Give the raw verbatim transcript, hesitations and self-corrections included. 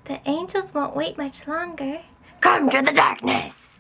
The angels won't wait much longer. Come to the darkness!